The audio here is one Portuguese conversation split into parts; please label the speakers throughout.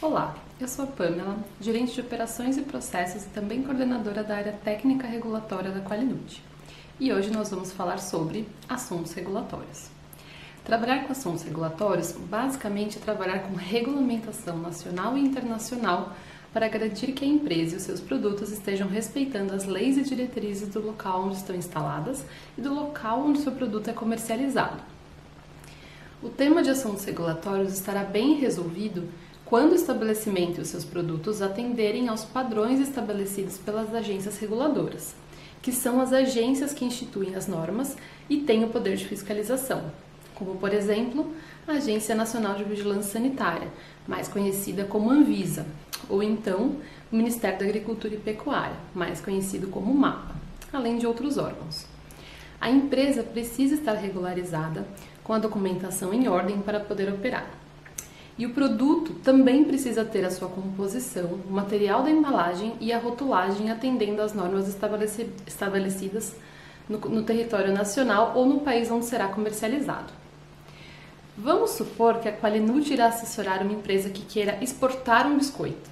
Speaker 1: Olá, eu sou a Pamela, gerente de operações e processos e também coordenadora da área técnica regulatória da Qualinut. E hoje nós vamos falar sobre assuntos regulatórios. Trabalhar com assuntos regulatórios basicamente é trabalhar com regulamentação nacional e internacional para garantir que a empresa e os seus produtos estejam respeitando as leis e diretrizes do local onde estão instaladas e do local onde o seu produto é comercializado. O tema de assuntos regulatórios estará bem resolvido quando o estabelecimento e os seus produtos atenderem aos padrões estabelecidos pelas agências reguladoras, que são as agências que instituem as normas e têm o poder de fiscalização, como, por exemplo, a Agência Nacional de Vigilância Sanitária, mais conhecida como Anvisa, ou então o Ministério da Agricultura e Pecuária, mais conhecido como MAPA, além de outros órgãos. A empresa precisa estar regularizada com a documentação em ordem para poder operar. E o produto também precisa ter a sua composição, o material da embalagem e a rotulagem atendendo às normas estabelecidas no território nacional ou no país onde será comercializado. Vamos supor que a Qualinut irá assessorar uma empresa que queira exportar um biscoito.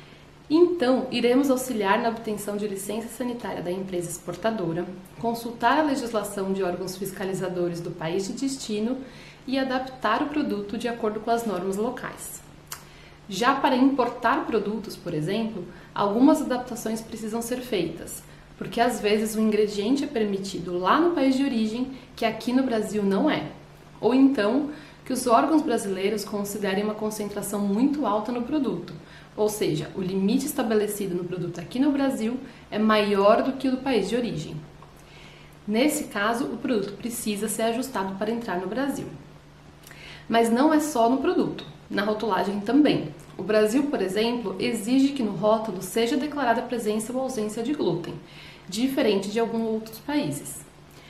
Speaker 1: Então, iremos auxiliar na obtenção de licença sanitária da empresa exportadora, consultar a legislação de órgãos fiscalizadores do país de destino e adaptar o produto de acordo com as normas locais. Já para importar produtos, por exemplo, algumas adaptações precisam ser feitas, porque às vezes o ingrediente é permitido lá no país de origem, que aqui no Brasil não é. Ou então, que os órgãos brasileiros considerem uma concentração muito alta no produto, ou seja, o limite estabelecido no produto aqui no Brasil é maior do que o do país de origem. Nesse caso, o produto precisa ser ajustado para entrar no Brasil. Mas não é só no produto, na rotulagem também. O Brasil, por exemplo, exige que no rótulo seja declarada a presença ou ausência de glúten, diferente de alguns outros países.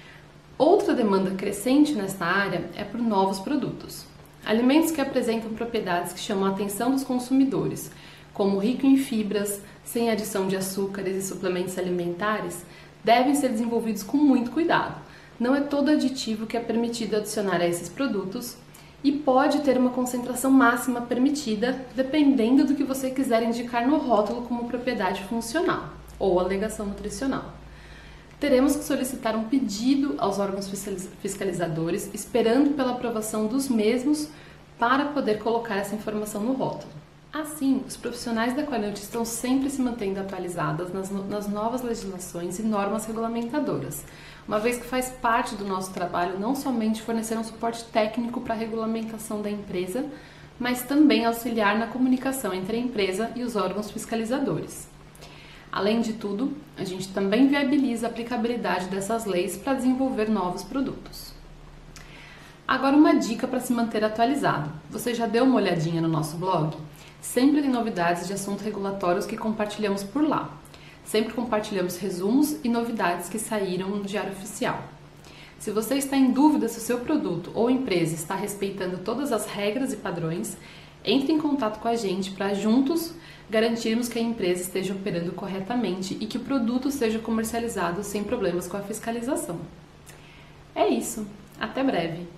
Speaker 1: Outra demanda crescente nesta área é por novos produtos. Alimentos que apresentam propriedades que chamam a atenção dos consumidores, como rico em fibras, sem adição de açúcares e suplementos alimentares, devem ser desenvolvidos com muito cuidado. Não é todo aditivo que é permitido adicionar a esses produtos e pode ter uma concentração máxima permitida, dependendo do que você quiser indicar no rótulo como propriedade funcional ou alegação nutricional. Teremos que solicitar um pedido aos órgãos fiscalizadores, esperando pela aprovação dos mesmos para poder colocar essa informação no rótulo. Assim, os profissionais da Qualinut estão sempre se mantendo atualizados nas novas legislações e normas regulamentadoras, uma vez que faz parte do nosso trabalho não somente fornecer um suporte técnico para a regulamentação da empresa, mas também auxiliar na comunicação entre a empresa e os órgãos fiscalizadores. Além de tudo, a gente também viabiliza a aplicabilidade dessas leis para desenvolver novos produtos. Agora uma dica para se manter atualizado. Você já deu uma olhadinha no nosso blog? Sempre tem novidades de assuntos regulatórios que compartilhamos por lá. Sempre compartilhamos resumos e novidades que saíram no Diário Oficial. Se você está em dúvida se o seu produto ou empresa está respeitando todas as regras e padrões, entre em contato com a gente para juntos garantirmos que a empresa esteja operando corretamente e que o produto seja comercializado sem problemas com a fiscalização. É isso, até breve!